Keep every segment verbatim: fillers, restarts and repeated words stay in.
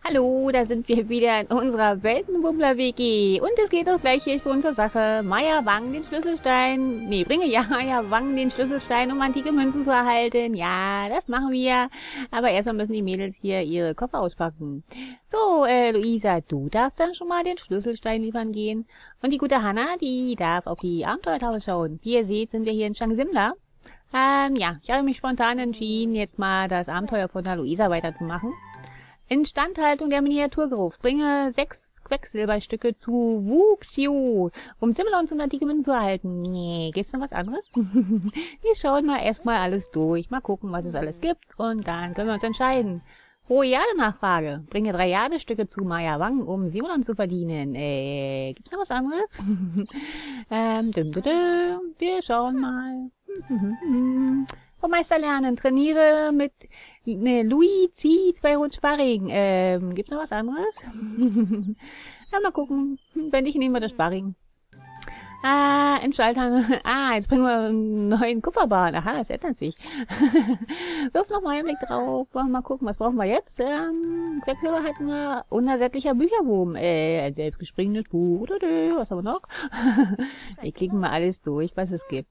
Hallo, da sind wir wieder in unserer Weltenbummler-W G. Und es geht auch gleich hier für unsere Sache. Maya Wang den Schlüsselstein. Nee, bringe ja Maya Wang den Schlüsselstein, um antike Münzen zu erhalten. Ja, das machen wir. Aber erstmal müssen die Mädels hier ihre Koffer auspacken. So, äh, Luisa, du darfst dann schon mal den Schlüsselstein liefern gehen. Und die gute Hanna, die darf auf die Abenteuertafel schauen. Wie ihr seht, sind wir hier in Shangsimla. Ähm, ja, ich habe mich spontan entschieden, jetzt mal das Abenteuer von der Luisa weiterzumachen. Instandhaltung der Miniaturgruft. Bringe sechs Quecksilberstücke zu Wuxiu, um Simmelons und antike Münzen zu erhalten. Nee, gibt's noch was anderes? Wir schauen mal erstmal alles durch. Mal gucken, was es alles gibt. Und dann können wir uns entscheiden. Hohe Jade-Nachfrage. Bringe drei Jadestücke zu Maya Wang, um Simmelons zu verdienen. Äh, gibt's noch was anderes? ähm, düm, düm, düm. Wir schauen mal. Vom Meister lernen. Trainiere mit ne, Louis, zieh zwei Runden Sparring. Ähm, gibt's noch was anderes? Ja, mal gucken. Wenn nicht, nehmen wir das Sparring. Ah, Entschalter. Ah, jetzt bringen wir einen neuen Kupferbahn. Aha, das ändert sich. Wirf noch mal einen Blick drauf. Mal gucken, was brauchen wir jetzt? Ähm, Quecksilber hatten wir. Unersättlicher Bücherwurm. Äh, selbstgespringenes Buch. Oder was haben wir noch? Wir klicken mal alles durch, was es gibt.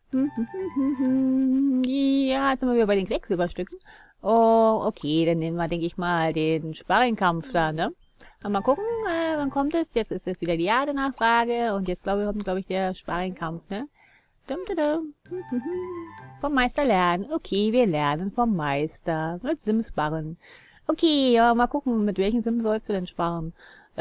Ja, jetzt sind wir wieder bei den Quecksilberstücken. Oh, okay, dann nehmen wir, denke ich mal, den Sparringkampf da, ne? Mal gucken, äh, wann kommt es? Jetzt ist es wieder die Jade-Nachfrage und jetzt, glaube ich, kommt, glaube ich, der Sparringkampf, ne? Dum, dum, dum. Vom Meister lernen. Okay, wir lernen vom Meister. Mit Sims sparen. Okay, ja, mal gucken, mit welchen Sims sollst du denn sparen?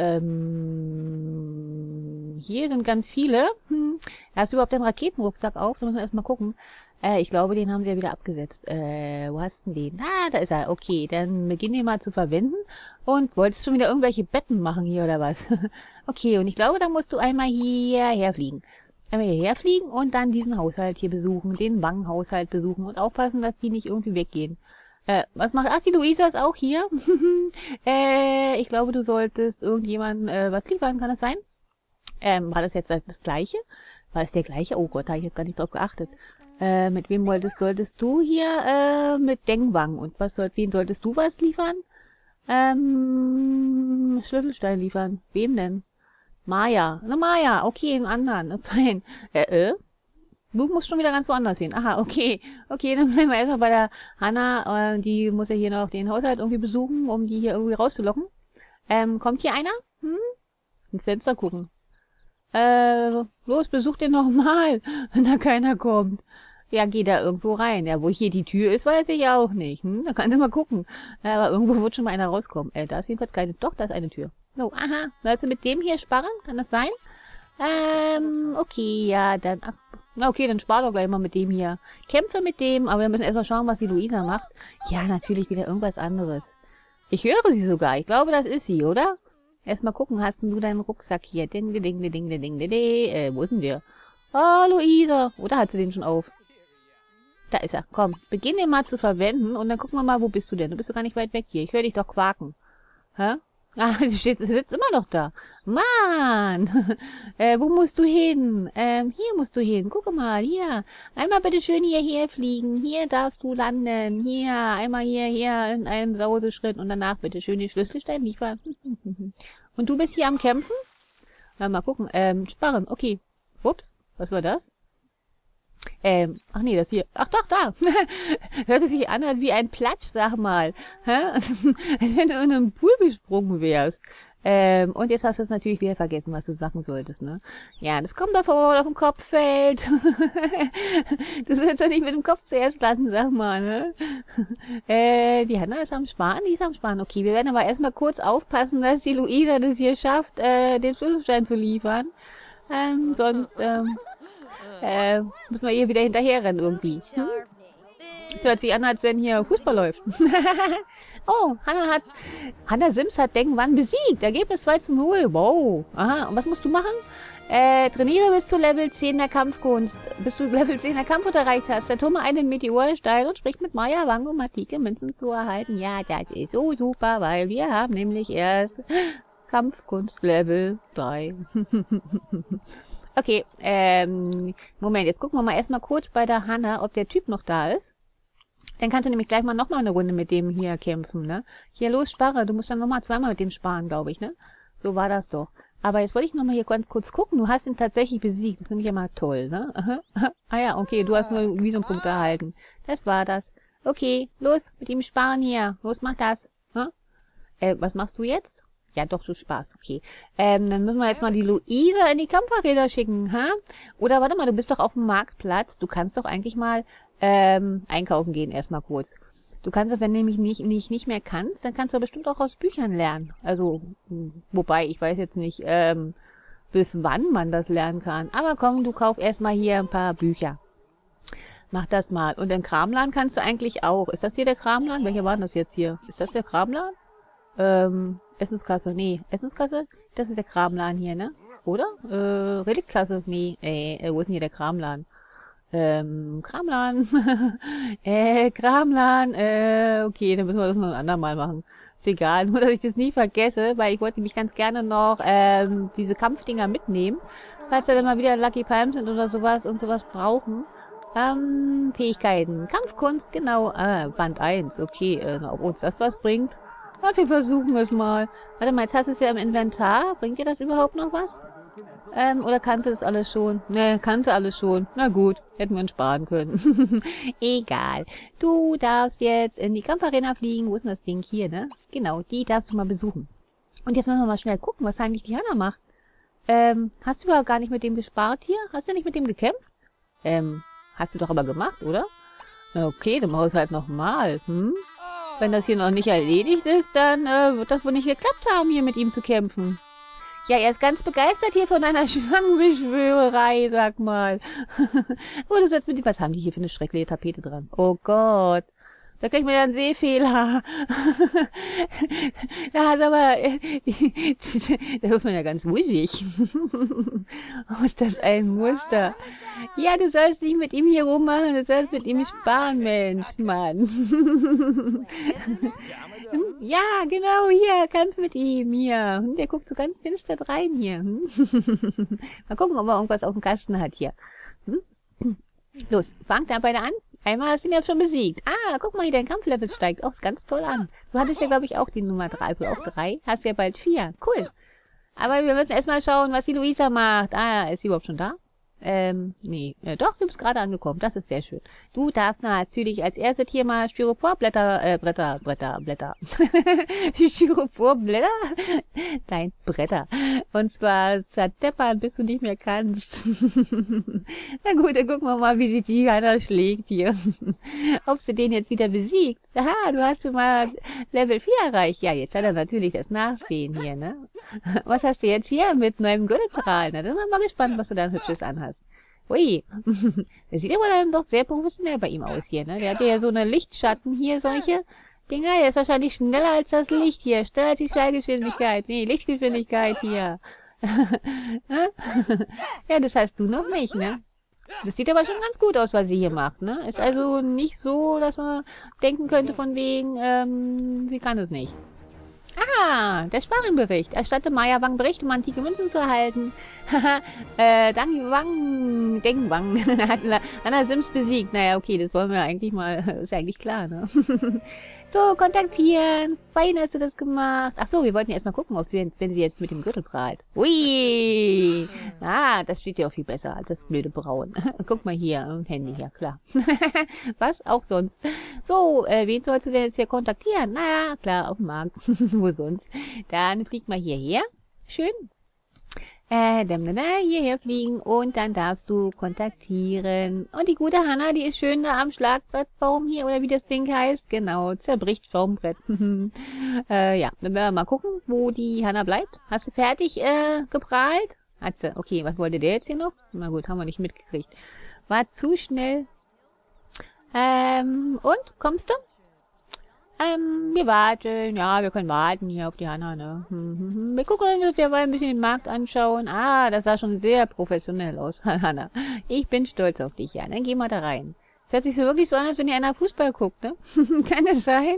Ähm, hier sind ganz viele. Hm. Hast du überhaupt den Raketenrucksack auf? Da müssen wir erstmal gucken. Äh, ich glaube, den haben sie ja wieder abgesetzt. Äh, wo hast du denn den? Ah, da ist er. Okay, dann beginn den mal zu verwenden. Und wolltest schon wieder irgendwelche Betten machen hier oder was? Okay, und ich glaube, da musst du einmal hierher fliegen. Einmal hierher fliegen und dann diesen Haushalt hier besuchen, den Wang-Haushalt besuchen und aufpassen, dass die nicht irgendwie weggehen. Äh, was macht... Ach, die Luisa ist auch hier. äh, ich glaube, du solltest irgendjemandem äh, was liefern, kann das sein? Ähm, war das jetzt das, das Gleiche? War es der gleiche? Oh Gott, da habe ich jetzt gar nicht drauf geachtet. Äh, mit wem wolltest, solltest du hier, äh, mit Deng Wang. Und was soll, wen solltest du was liefern? Ähm, Schlüsselstein liefern. Wem denn? Maya. Na, Maya. Okay, einen anderen. Fein. Äh, äh? Du musst schon wieder ganz woanders hin. Aha, okay. Okay, dann bleiben wir erstmal bei der Hanna. Äh, die muss ja hier noch den Haushalt irgendwie besuchen, um die hier irgendwie rauszulocken. Ähm, kommt hier einer? Hm? Ins Fenster gucken. Äh, los, besuch den nochmal, wenn da keiner kommt. Ja, geh da irgendwo rein. Ja, wo hier die Tür ist, weiß ich auch nicht. Hm? Da kannst du mal gucken. Ja, aber irgendwo wird schon mal einer rauskommen. Äh, da ist jedenfalls keine... Doch, da ist eine Tür. So, aha. Willst du mit dem hier sparen? Kann das sein? Ähm, okay, ja, dann... Ach, na okay, dann spar doch gleich mal mit dem hier. Kämpfe mit dem, aber wir müssen erstmal schauen, was die Luisa macht. Ja, natürlich wieder irgendwas anderes. Ich höre sie sogar. Ich glaube, das ist sie, oder? Erstmal gucken, hast du deinen Rucksack hier? Ding, ding, ding, ding, ding, ding, ding. Äh, wo ist denn der? Oh, Luisa. Oder hat sie den schon auf? Da ist er. Komm, beginn den mal zu verwenden und dann gucken wir mal, wo bist du denn? Du bist doch gar nicht weit weg hier. Ich höre dich doch quaken. Hä? Ah, du stehst, sitzt immer noch da. Mann! äh, wo musst du hin? Ähm, hier musst du hin. Guck mal, hier. Einmal bitte schön hierher fliegen. Hier darfst du landen. Hier, einmal hierher in einem Sauseschritt und danach bitte schön den Schlüsselstein liefern. Und du bist hier am Kämpfen? Na, mal gucken. Ähm, sparen. Okay. Ups. Was war das? Ähm, ach nee, das hier. Ach doch, da. Hörte sich an als wie ein Platsch, sag mal. Hä? Als wenn du in einen Pool gesprungen wärst. Ähm, und jetzt hast du es natürlich wieder vergessen, was du machen solltest, ne? Ja, das kommt davon, wo man auf dem Kopf fällt. Du sollst doch nicht mit dem Kopf zuerst landen, sag mal, ne? Äh, die Hanna ist am Sparen, die ist am Sparen. Okay, wir werden aber erstmal kurz aufpassen, dass die Luisa das hier schafft, äh, den Schlüsselstein zu liefern. Ähm, sonst, ähm, Äh, müssen wir ihr wieder hinterherrennen irgendwie. Hm? Es hört sich an, als wenn hier Fußball läuft. Oh, Hanna hat... Hanna Sims hat Deng Wang besiegt. Ergebnis zwei zu null. Wow. Aha, und was musst du machen? Äh, trainiere bis zu Level zehn der Kampfkunst. Bis du Level zehn der Kampfkunst erreicht hast. Ertumme einen Meteorstein und sprich mit Maya Wang, um antike Münzen zu erhalten. Ja, das ist so super, weil wir haben nämlich erst Kampfkunst Level drei. Okay, ähm, Moment, jetzt gucken wir mal erstmal kurz bei der Hanna, ob der Typ noch da ist. Dann kannst du nämlich gleich mal nochmal eine Runde mit dem hier kämpfen, ne? Hier, los, Sparre. Du musst dann nochmal zweimal mit dem sparen, glaube ich, ne? So war das doch. Aber jetzt wollte ich nochmal hier ganz kurz gucken. Du hast ihn tatsächlich besiegt. Das finde ich ja mal toll, ne? Ah ja, okay, du hast nur wie so einen Punkt erhalten. Das war das. Okay, los, mit ihm sparen hier. Los, mach das. Hm? Äh, was machst du jetzt? Ja, doch, du sparst, okay. Ähm, dann müssen wir jetzt mal die Luisa in die Kampfarena schicken, ha? Oder warte mal, du bist doch auf dem Marktplatz. Du kannst doch eigentlich mal ähm, einkaufen gehen, erstmal kurz. Du kannst, wenn du nämlich nicht, nicht, nicht mehr kannst, dann kannst du bestimmt auch aus Büchern lernen. Also, wobei, ich weiß jetzt nicht, ähm, bis wann man das lernen kann. Aber komm, du kauf erstmal hier ein paar Bücher. Mach das mal. Und den Kramladen kannst du eigentlich auch. Ist das hier der Kramladen? Welcher war denn das jetzt hier? Ist das der Kramladen? Ähm, Essenskasse. Nee, Essenskasse? Das ist der Kramladen hier, ne? Oder? Äh, Reliktkasse? Nee, äh, wo ist denn hier der Kramladen? Ähm, Kramladen. äh, Kramladen. Äh, okay, dann müssen wir das noch ein andermal machen. Ist egal, nur dass ich das nie vergesse, weil ich wollte nämlich ganz gerne noch ähm, diese Kampfdinger mitnehmen. Falls wir dann mal wieder Lucky Palm sind oder sowas und sowas brauchen. Ähm, Fähigkeiten. Kampfkunst, genau. Ah, Band eins. Okay, äh, ob uns das was bringt? Na, wir versuchen es mal. Warte mal, jetzt hast du es ja im Inventar. Bringt dir das überhaupt noch was? Ähm, oder kannst du das alles schon? Ne, kannst du alles schon. Na gut, hätten wir uns sparen können. Egal. Du darfst jetzt in die Kampfarena fliegen. Wo ist denn das Ding? Hier, ne? Genau, die darfst du mal besuchen. Und jetzt müssen wir mal schnell gucken, was eigentlich die Hannah macht. Ähm, hast du überhaupt gar nicht mit dem gespart hier? Hast du nicht mit dem gekämpft? Ähm, hast du doch aber gemacht, oder? Na okay, dann machen wir es halt nochmal. Hm? Wenn das hier noch nicht erledigt ist, dann äh, wird das wohl nicht geklappt haben, hier mit ihm zu kämpfen. Ja, er ist ganz begeistert hier von einer Schwangbeschwörerei, sag mal. Oh, das jetzt mit dem, was haben die hier für eine schreckliche Tapete dran? Oh Gott. Da kriegt man ja einen Sehfehler. Da ist aber, da wird man ja ganz wuschig. Oh, ist das ein Muster. Ja, du sollst nicht mit ihm hier rummachen, du sollst mit ihm sparen, Mensch, Mann. Ja, genau, hier, Kampf mit ihm, hier. Der guckt so ganz finster rein hier. Mal gucken, ob er irgendwas auf dem Kasten hat hier. Los, fangt da beide an. Einmal hast du ihn ja schon besiegt. Ah, guck mal hier, dein Kampflevel steigt auch ganz toll an. Du hattest ja, glaube ich, auch die Nummer drei, also auch drei. Hast ja bald vier. Cool. Aber wir müssen erstmal schauen, was die Luisa macht. Ah, ist sie überhaupt schon da? Ähm, nee. Ja, doch, du bist gerade angekommen. Das ist sehr schön. Du darfst natürlich als erstes hier mal Styroporblätter, äh, Bretter, Bretter, Blätter. Styroporblätter? Nein, Bretter. Und zwar zerdeppern, bis du nicht mehr kannst. Na gut, dann gucken wir mal, wie sich die Hannah schlägt hier. Ob sie den jetzt wieder besiegt. Aha, du hast schon mal Level vier erreicht. Ja, jetzt hat er natürlich das Nachsehen hier, ne? Was hast du jetzt hier mit neuem Gürtelpfahl? Na, dann sind wir mal gespannt, was du da Hübsches anhast. Ui, das sieht aber dann doch sehr professionell bei ihm aus hier, ne? Der hat ja so eine Lichtschatten hier, solche Dinger. Der ist wahrscheinlich schneller als das Licht hier. Schneller als die Schallgeschwindigkeit. Nee, Lichtgeschwindigkeit hier. Ja, das heißt du noch nicht, ne? Das sieht aber schon ganz gut aus, was sie hier macht, ne? Ist also nicht so, dass man denken könnte von wegen, ähm, sie kann es nicht. Ah, der Sparenbericht. Erstatte Maya Wang Bericht, um antike Münzen zu erhalten. Haha, äh, Dang Wang, Deng Wang hat Hannah Sims besiegt. Naja, okay, das wollen wir eigentlich mal, ist ja eigentlich klar, ne? So, kontaktieren. Fein hast du das gemacht. Ach so, wir wollten erstmal gucken, ob sie, wenn sie jetzt mit dem Gürtel prahlt. Ui! Ah, das steht ja auch viel besser als das blöde Braun. Guck mal hier, Handy hier, klar. Was? Auch sonst. So, äh, wen sollst du denn jetzt hier kontaktieren? Na, klar, auf dem Markt. Wo sonst? Dann flieg mal hierher. Schön. Äh, dann hierher fliegen und dann darfst du kontaktieren. Und die gute Hannah, die ist schön da am Schlagbrettbaum hier, oder wie das Ding heißt. Genau, zerbricht vom Brett. äh, ja, dann werden wir mal gucken, wo die Hannah bleibt. Hast du fertig äh, geprahlt? Hat sie. Okay, was wollte der jetzt hier noch? Na gut, haben wir nicht mitgekriegt. War zu schnell. Ähm, und? Kommst du? Ähm, wir warten. Ja, wir können warten hier auf die Hannah, ne? Hm, hm, hm. Wir gucken uns derweil ein bisschen den Markt anschauen. Ah, das sah schon sehr professionell aus, Hannah. Ich bin stolz auf dich, ja. Dann geh mal da rein. Es hört sich so wirklich so an, als wenn ihr einer Fußball guckt, ne? Kann es sein?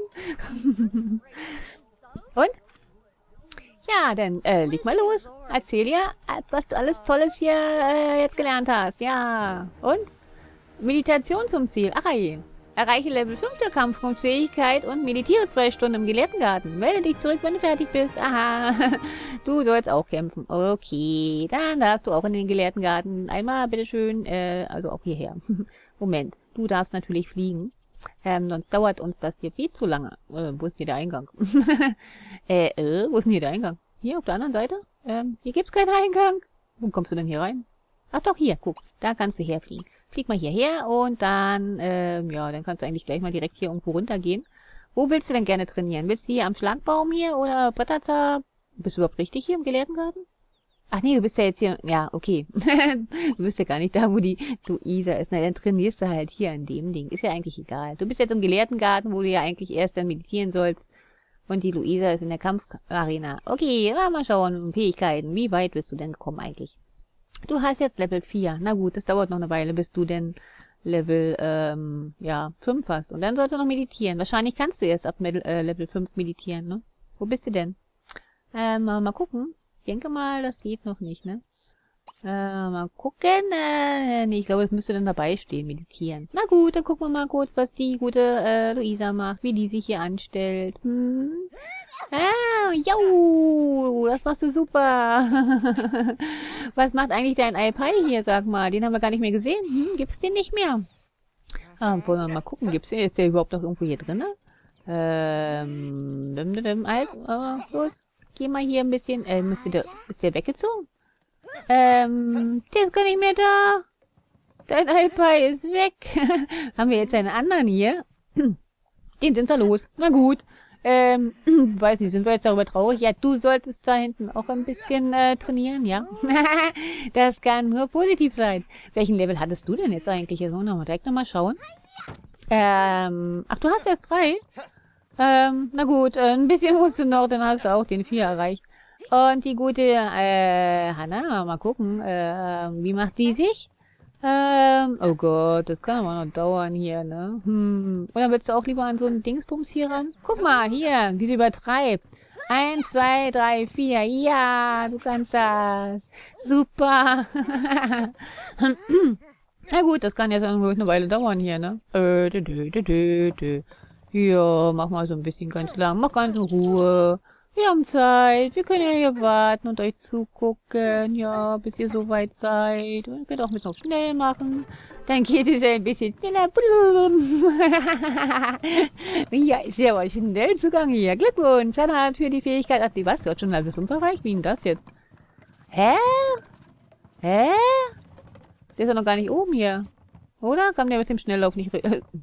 Und? Ja, dann äh, leg mal los. Erzähl ja, was du alles Tolles hier äh, jetzt gelernt hast. Ja. Und? Meditation zum Ziel. Ach je. Erreiche Level fünf der Kampfkunstfähigkeit und meditiere zwei Stunden im Gelehrtengarten. Melde dich zurück, wenn du fertig bist. Aha. Du sollst auch kämpfen. Okay, dann darfst du auch in den Gelehrtengarten. Einmal, bitteschön, äh, also auch hierher. Moment, du darfst natürlich fliegen. Ähm, sonst dauert uns das hier viel zu lange. Äh, wo ist hier der Eingang? äh, äh, wo ist denn hier der Eingang? Hier auf der anderen Seite? Ähm, hier gibt's keinen Eingang. Wo kommst du denn hier rein? Ach doch, hier, guck. Da kannst du herfliegen. Flieg mal hierher und dann, ähm, ja, dann kannst du eigentlich gleich mal direkt hier irgendwo runtergehen. Wo willst du denn gerne trainieren? Willst du hier am Schlagbaum hier oder Bretterzer? Bist du überhaupt richtig hier im Gelehrtengarten? Ach nee, du bist ja jetzt hier, ja, okay. Du bist ja gar nicht da, wo die Luisa ist. Na, dann trainierst du halt hier an dem Ding. Ist ja eigentlich egal. Du bist jetzt im Gelehrtengarten, wo du ja eigentlich erst dann meditieren sollst. Und die Luisa ist in der Kampfarena. Okay, na, mal schauen. Fähigkeiten. Wie weit bist du denn gekommen eigentlich? Du hast jetzt Level vier. Na gut, das dauert noch eine Weile, bis du denn Level, ähm, ja, fünf hast. Und dann sollst du noch meditieren. Wahrscheinlich kannst du erst ab äh, Level fünf meditieren, ne? Wo bist du denn? Ähm, mal gucken. Ich denke mal, das geht noch nicht, ne? Äh, mal gucken. Äh, nee, ich glaube, es müsste dann dabei stehen, meditieren. Na gut, dann gucken wir mal kurz, was die gute äh, Luisa macht, wie die sich hier anstellt. Hm. Ah, jau, das machst du super. Was macht eigentlich dein iPi hier, sag mal? Den haben wir gar nicht mehr gesehen. Hm, gibt's den nicht mehr? Ah, wollen wir mal gucken, gibt's den? Ist der überhaupt noch irgendwo hier drin? Ähm, dim, dim, dim, halt, äh, los. Geh mal hier ein bisschen, äh, müsste der, ist der weggezogen? Ähm, der ist gar nicht mehr da. Dein iPi ist weg. Haben wir jetzt einen anderen hier? Den sind wir los. Na gut. Ähm, weiß nicht, sind wir jetzt darüber traurig? Ja, du solltest da hinten auch ein bisschen äh, trainieren, ja? Das kann nur positiv sein. Welchen Level hattest du denn jetzt eigentlich? Jetzt wollen wir mal direkt nochmal schauen. Ähm, ach, du hast erst drei? Ähm, na gut, äh, ein bisschen musst du noch, dann hast du auch den vier erreicht. Und die gute, äh, Hannah, mal gucken, äh, wie macht die sich? Ähm, oh Gott, das kann aber noch dauern hier, ne? Hm. Oder willst du auch lieber an so einen Dingsbums hier ran? Guck mal, hier, wie sie übertreibt. Eins, zwei, drei, vier. Ja, du kannst das. Super. Na gut, das kann jetzt irgendwo eine Weile dauern hier, ne? Äh, dü, dü, dü, dü, dü. Ja, mach mal so ein bisschen ganz lang. Mach ganz in Ruhe. Wir haben Zeit. Wir können ja hier warten und euch zugucken. Ja, bis ihr so weit seid. Und ihr könnt auch ein bisschen auf schnell machen. Dann geht es ja ein bisschen schneller. Ja, ist ja aber schnell zugange hier. Glückwunsch. Hannah hat für die Fähigkeit. Ach, die was? Du hast schon Level fünf erreicht? Wie denn das jetzt? Hä? Hä? Der ist ja noch gar nicht oben hier. Oder? Kam der mit dem Schnelllauf nicht...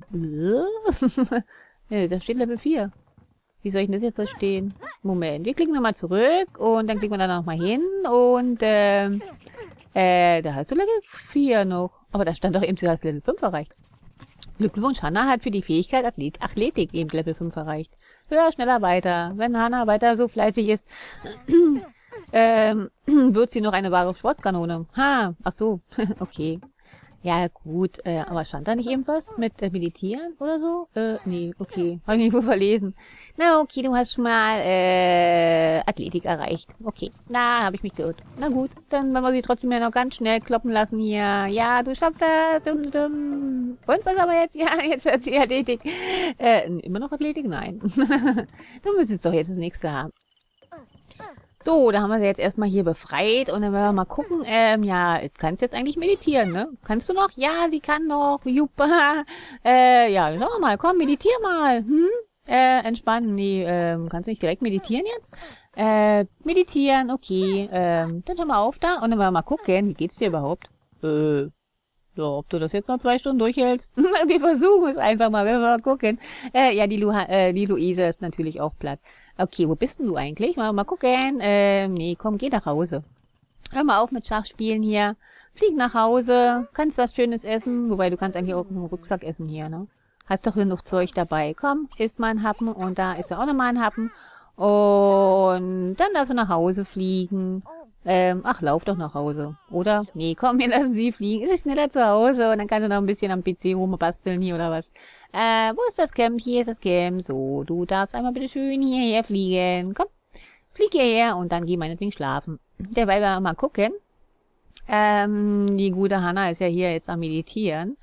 Ja, da steht Level vier. Wie soll ich denn das jetzt verstehen? Moment, wir klicken nochmal zurück und dann klicken wir da nochmal hin und ähm, äh, da hast du Level vier noch. Aber da stand doch eben, du hast Level fünf erreicht. Glückwunsch, Hannah hat für die Fähigkeit Athlet Athletik eben Level fünf erreicht. Höher, schneller, weiter. Wenn Hannah weiter so fleißig ist, ähm, wird sie noch eine wahre Sportskanone. Ha, ach so, okay. Ja, gut, äh, aber stand da nicht irgendwas mit äh, Meditieren oder so? Äh, nee, okay. Habe ich mich wohl verlesen. Na, okay, du hast schon mal, äh, Athletik erreicht. Okay, na, habe ich mich geirrt. Na gut, dann werden wir sie trotzdem ja noch ganz schnell kloppen lassen hier. Ja, du schaffst das. Dum, dum. Und was aber jetzt? Ja, jetzt hat sie Athletik. Äh, immer noch Athletik? Nein. Du müsstest doch jetzt das nächste haben. So, da haben wir sie jetzt erstmal hier befreit und dann werden wir mal gucken. Ähm, ja, du kannst jetzt eigentlich meditieren, ne? Kannst du noch? Ja, sie kann noch. Super. Äh, ja, schau mal, komm, meditier mal. Hm? Äh, entspannen. Nee, ähm, kannst du nicht direkt meditieren jetzt? Äh, meditieren, okay. Ähm, dann hör mal auf da und dann werden wir mal gucken. Wie geht's dir überhaupt? Äh, ja, ob du das jetzt noch zwei Stunden durchhältst? Wir versuchen es einfach mal, wenn wir mal gucken. Äh, ja, die, Lu äh, die Luisa ist natürlich auch platt. Okay, wo bist denn du eigentlich? Mal, mal gucken. Ähm, nee, komm, geh nach Hause. Hör mal auf mit Schachspielen hier. Flieg nach Hause. Kannst was Schönes essen. Wobei, du kannst eigentlich auch einen Rucksack essen hier, ne? Hast doch genug Zeug dabei. Komm, isst mal einen Happen. Und da ist ja auch nochmal ein Happen. Und dann darfst du nach Hause fliegen. Ähm, ach, lauf doch nach Hause. Oder? Nee, komm, wir lassen sie fliegen. Ist es schneller zu Hause. Und dann kannst du noch ein bisschen am P C rumbasteln hier oder was. Äh, wo ist das Camp? Hier ist das Camp. So, du darfst einmal bitte schön hierher fliegen. Komm, flieg hierher und dann geh meinetwegen schlafen. Derweil wir mal gucken. Ähm, die gute Hannah ist ja hier jetzt am Meditieren.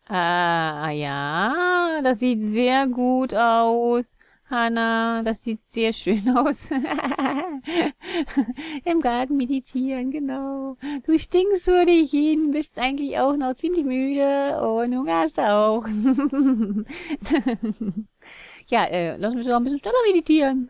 Ah, ja, das sieht sehr gut aus. Hanna, das sieht sehr schön aus. Im Garten meditieren, genau. Du stinkst vor dich hin, bist eigentlich auch noch ziemlich müde und hungerst auch. Ja, äh, lass mich doch ein bisschen schneller meditieren.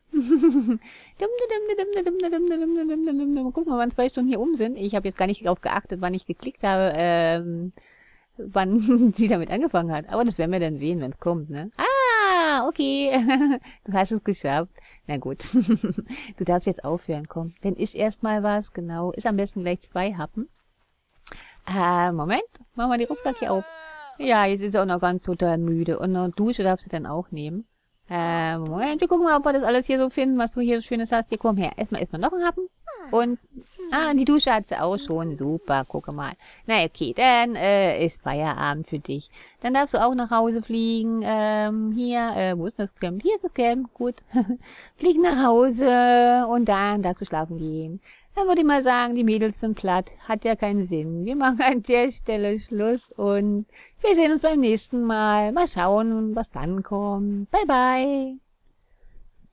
Guck mal, wann zwei Stunden hier um sind. Ich habe jetzt gar nicht darauf geachtet, wann ich geklickt habe, ähm, wann sie damit angefangen hat. Aber das werden wir dann sehen, wenn es kommt, ne? Ah, okay. Du hast es geschafft. Na gut. Du darfst jetzt aufhören, komm. Dann isst erstmal was, genau. Ist am besten gleich zwei Happen. Äh, Moment. Machen wir die Rucksack hier auf. Ja, jetzt ist er auch noch ganz total müde. Und eine Dusche darfst du dann auch nehmen. Äh, Moment, wir gucken mal, ob wir das alles hier so finden, was du hier so Schönes hast. Hier, komm her. Erstmal, erstmal noch einen Happen. Und, ah, die Dusche hat sie auch schon. Super, gucke mal. Na, okay, dann äh, ist Feierabend für dich. Dann darfst du auch nach Hause fliegen. Ähm, hier, äh, wo ist das Camp? Hier ist das Camp, gut. Flieg nach Hause und dann darfst du schlafen gehen. Dann würde ich mal sagen, die Mädels sind platt. Hat ja keinen Sinn. Wir machen an der Stelle Schluss und wir sehen uns beim nächsten Mal. Mal schauen, was dann kommt. Bye, bye.